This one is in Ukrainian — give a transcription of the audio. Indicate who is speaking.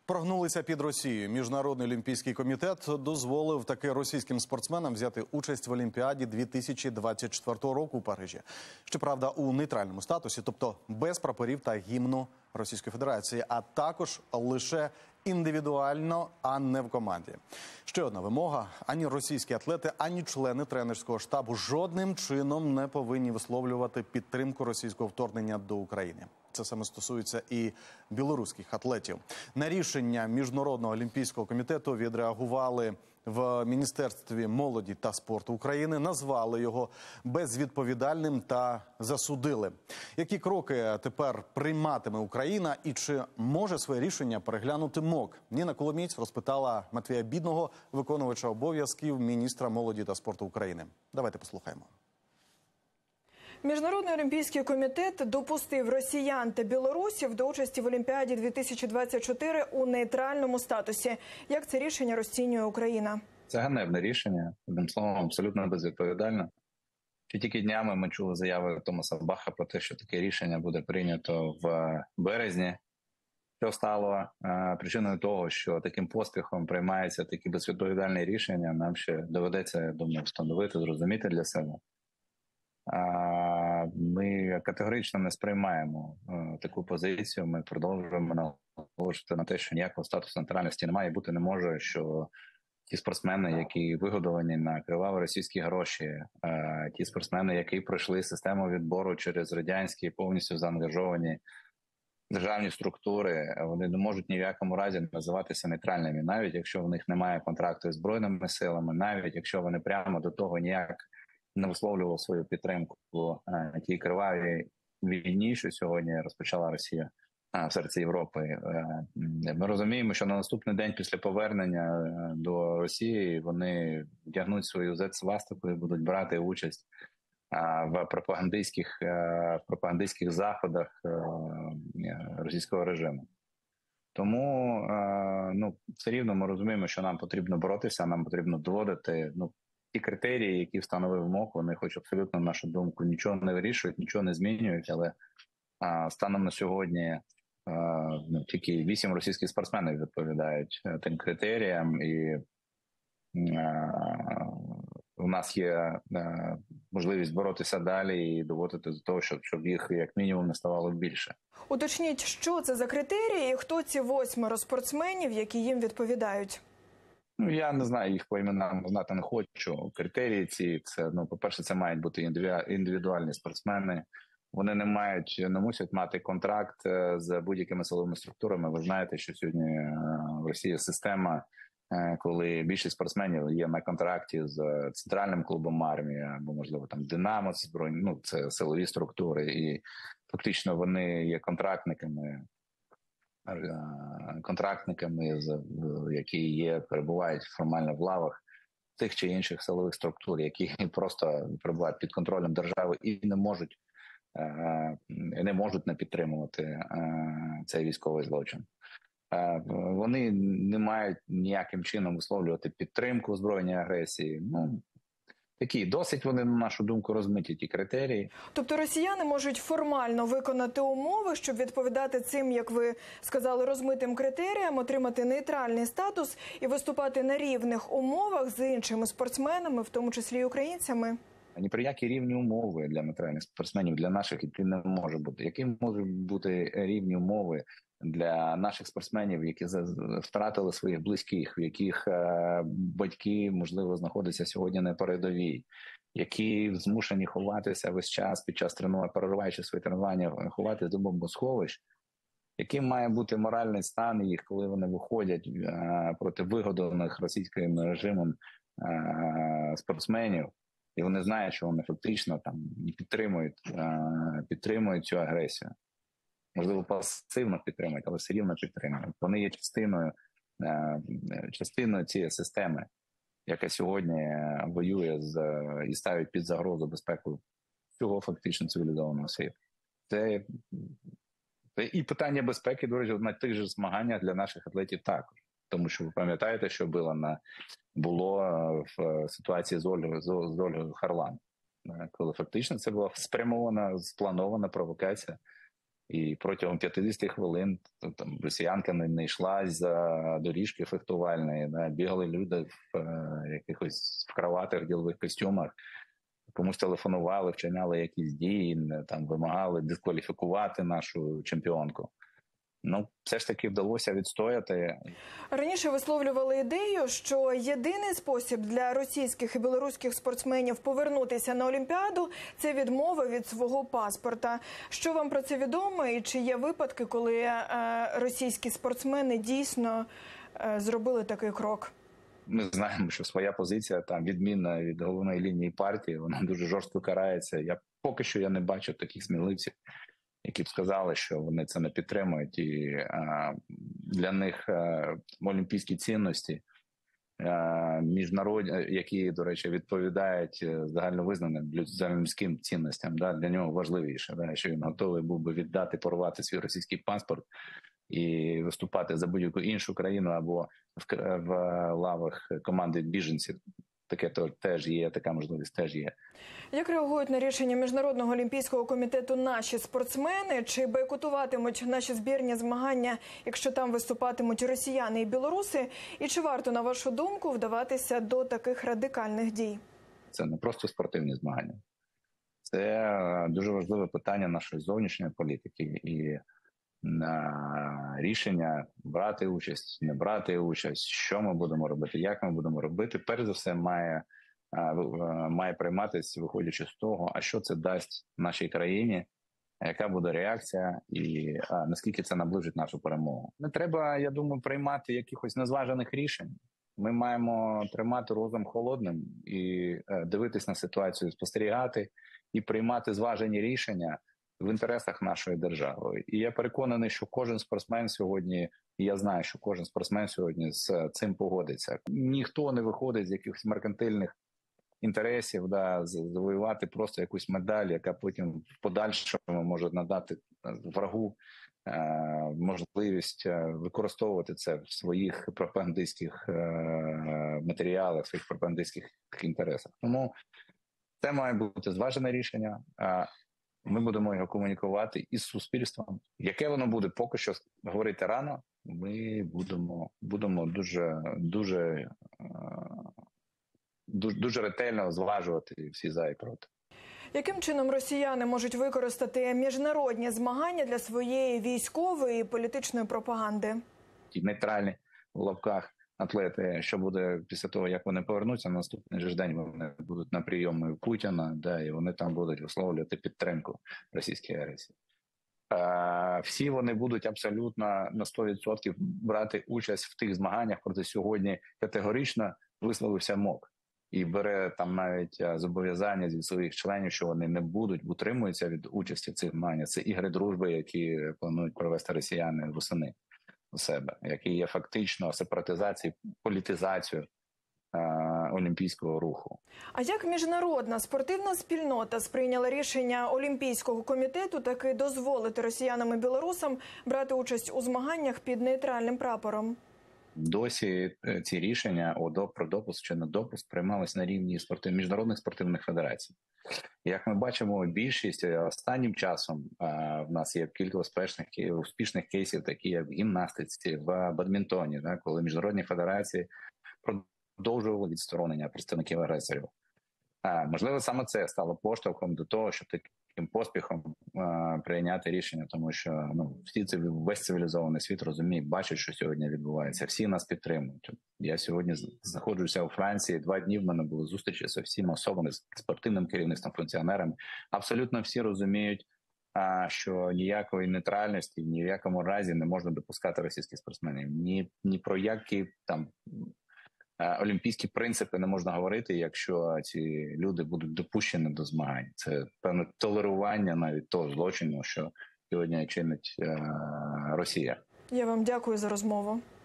Speaker 1: Прогнулися під Росією. Міжнародний олімпійський комітет дозволив таки російським спортсменам взяти участь в Олімпіаді 2024 року у Парижі. Щоправда, у нейтральному статусі, тобто без прапорів та гімну Російської Федерації, а також лише індивідуально, а не в команді. Ще одна вимога: ані російські атлети, ані члени тренерського штабу жодним чином не повинні висловлювати підтримку російського вторгнення до України. Це саме стосується і білоруських атлетів. На рішення Міжнародного олімпійського комітету відреагували в Міністерстві молоді та спорту України, назвали його безвідповідальним та засудили. Які кроки тепер прийматиме Україна і чи може своє рішення переглянути МОК? Ніна Коломієць розпитала Матвія Бідного, виконувача обов'язків міністра молоді та спорту України. Давайте послухаємо.
Speaker 2: Міжнародний олімпійський комітет допустив росіян та білорусів до участі в Олімпіаді 2024 у нейтральному статусі. Як це рішення розцінює Україна?
Speaker 3: Це ганебне рішення, одним словом, абсолютно безвідповідальне. Ще тільки днями ми чули заяви Томаса Баха про те, що таке рішення буде прийнято в березні. Що стало причиною того, що таким поспіхом приймаються такі безвідповідальні рішення, нам ще доведеться, я думаю, встановити, зрозуміти для себе. Ми категорично не сприймаємо таку позицію. Ми продовжуємо наголошувати на те, що ніякого статусу нейтральності немає і бути не може, що ті спортсмени, які вигодовані на криваві російські гроші, ті спортсмени, які пройшли систему відбору через радянські, повністю заангажовані державні структури, вони не можуть ні в якому разі називатися нейтральними, навіть якщо в них немає контракту з Збройними силами, навіть якщо вони прямо до того ніяк не висловлював свою підтримку тій кривавій війні, що сьогодні розпочала Росія в серці Європи. Ми розуміємо, що на наступний день після повернення до Росії вони вдягнуть свою Z-свастику і будуть брати участь в пропагандистських заходах російського режиму. Тому все рівно ми розуміємо, що нам потрібно боротися, нам потрібно доводити. Ті критерії, які встановив МОК, вони хоч абсолютно, на нашу думку, нічого не вирішують, нічого не змінюють, але станом на сьогодні тільки 8 російських спортсменів відповідають тим критеріям, і у нас є можливість боротися далі і доводити до того, щоб їх як мінімум не ставало більше.
Speaker 2: Уточніть, що це за критерії і хто ці 8 спортсменів, які їм відповідають?
Speaker 3: Я не знаю, їх по іменам знати не хочу. Критерії ці, це, по-перше, це мають бути індивідуальні спортсмени. Вони не мусять мати контракт з будь-якими силовими структурами. Ви знаєте, що сьогодні в Росії система, коли більшість спортсменів є на контракті з центральним клубом армії, або, можливо, там Динамо, збройні, це силові структури, і фактично вони є контрактниками, які перебувають формально в лавах тих чи інших силових структур, які просто перебувають під контролем держави і не можуть не підтримувати цей військовий злочин. Вони не мають ніяким чином висловлювати підтримку збройній агресії. Такі досить вони, на нашу думку, розмиті ті критерії.
Speaker 2: Тобто росіяни можуть формально виконати умови, щоб відповідати цим, як ви сказали, розмитим критеріям, отримати нейтральний статус і виступати на рівних умовах з іншими спортсменами, в тому числі і українцями?
Speaker 3: Ні про які рівні умови для нейтральних спортсменів, для наших не може бути. Які можуть бути рівні умови для наших спортсменів, які втратили своїх близьких, в яких батьки, можливо, знаходяться сьогодні на передовій, які змушені ховатися весь час під час тренування, перериваючи свої тренування, ховатися до бомбосховищ? Яким має бути моральний стан їх, коли вони виходять проти вигодованих російським режимом спортсменів, і вони знають, що вони фактично там підтримують цю агресію. Можливо, пасивно підтримують, але все рівно підтримують. Вони є частиною цієї системи, яка сьогодні воює і ставить під загрозу безпеку всього фактично цивілізованого світу. Це і питання безпеки, до речі, на тих же змаганнях для наших атлетів також. Тому що ви пам'ятаєте, що було в ситуації з Ольгою Харлан, коли фактично це була спрямована, спланована провокація І протягом 50 хвилин там росіянка не йшла за доріжки фехтувальної, да, бігали люди в якихось в краватах, ділових костюмах, комусь телефонували, вчиняли якісь дії, там вимагали дискваліфікувати нашу чемпіонку. Ну, все ж таки вдалося відстояти.
Speaker 2: Раніше висловлювали ідею, що єдиний спосіб для російських і білоруських спортсменів повернутися на Олімпіаду – це відмова від свого паспорта. Що вам про це відомо і чи є випадки, коли російські спортсмени дійсно зробили такий крок?
Speaker 3: Ми знаємо, що своя позиція там відмінна від головної лінії партії, вона дуже жорстко карається. Поки що я не бачу таких сміливців, які б сказали, що вони це не підтримують, і для них олімпійські цінності, міжнародні, які, до речі, відповідають загальновизнаним загальнолюдським цінностям, да, для нього важливіше, да, що він готовий був би віддати, порвати свій російський паспорт і виступати за будь-яку іншу країну або в лавах команди біженців. Таке теж є, така можливість теж є.
Speaker 2: Як реагують на рішення Міжнародного олімпійського комітету наші спортсмени? Чи бойкотуватимуть наші збірні змагання, якщо там виступатимуть росіяни і білоруси? І чи варто, на вашу думку, вдаватися до таких радикальних дій?
Speaker 3: Це не просто спортивні змагання. Це дуже важливе питання нашої зовнішньої політики. І на рішення брати участь, не брати участь, що ми будемо робити, як ми будемо робити, перш за все має прийматися, виходячи з того, а що це дасть нашій країні, яка буде реакція і наскільки це наближить нашу перемогу. Не треба, я думаю, приймати якихось незважених рішень. Ми маємо тримати розум холодним і дивитись на ситуацію, спостерігати і приймати зважені рішення в інтересах нашої держави. І я переконаний, що кожен спортсмен сьогодні, і я знаю, що кожен спортсмен сьогодні з цим погодиться. Ніхто не виходить з якихось меркантильних інтересів, да, завоювати просто якусь медаль, яка потім в подальшому може надати врагу можливість використовувати це в своїх пропагандистських матеріалах, в своїх пропагандистських інтересах. Тому це має бути зважене рішення. Ми будемо його комунікувати із суспільством. Яке воно буде, поки що говорити рано. Ми будемо дуже ретельно зважувати всі за і проти.
Speaker 2: Яким чином росіяни можуть використати міжнародні змагання для своєї військової і політичної пропаганди?
Speaker 3: Ті нейтральні в лапках атлети, що буде після того, як вони повернуться, на наступний же день вони будуть на прийомі у Путіна, да, і вони там будуть висловлювати підтримку російській агресії. Всі вони будуть абсолютно на 100% брати участь в тих змаганнях, проте сьогодні категорично висловився МОК. І бере там навіть зобов'язання зі своїх членів, що вони не будуть, утримуються від участі в цих змаганнях. Це ігри дружби, які планують провести росіяни восени у себе, які є фактично сепаратизацією, політизацією олімпійського руху.
Speaker 2: А як міжнародна спортивна спільнота сприйняла рішення Олімпійського комітету таки дозволити росіянам і білорусам брати участь у змаганнях під нейтральним прапором?
Speaker 3: Досі ці рішення про допуск чи не допуск приймались на рівні міжнародних спортивних федерацій. Як ми бачимо, більшість останнім часом в нас є кілька успішних кейсів, такі як в гімнастиці, в бадмінтоні, да, коли міжнародні федерації продовжували відсторонення представників агресорів. Можливо, саме це стало поштовхом до того, щоб таким поспіхом прийняти рішення, тому що весь цивілізований світ розуміє, бачить, що сьогодні відбувається. Всі нас підтримують. Я сьогодні знаходжуся у Франції, 2 дні в мене були зустрічі з всіма особами, з спортивним керівництвом, функціонерами. Абсолютно всі розуміють, що ніякої нейтральності, ні в якому разі не можна допускати російських спортсменів. Ні про які там олімпійські принципи не можна говорити, якщо ці люди будуть допущені до змагань. Це певне толерування навіть того злочину, що сьогодні чинить Росія.
Speaker 2: Я вам дякую за розмову.